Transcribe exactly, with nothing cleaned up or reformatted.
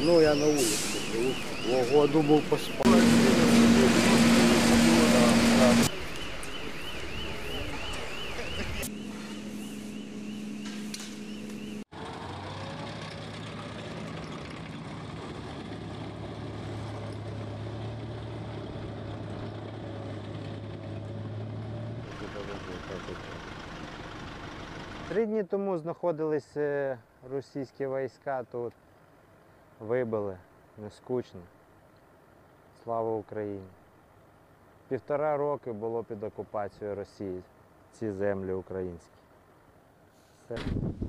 Ну, я на улице живу. Ого, думал, поспать. Три дні тому знаходились е, російські війська тут. Вибили, не скучно. Слава Україні. Півтора роки було під окупацією Росії ці землі українські. Все.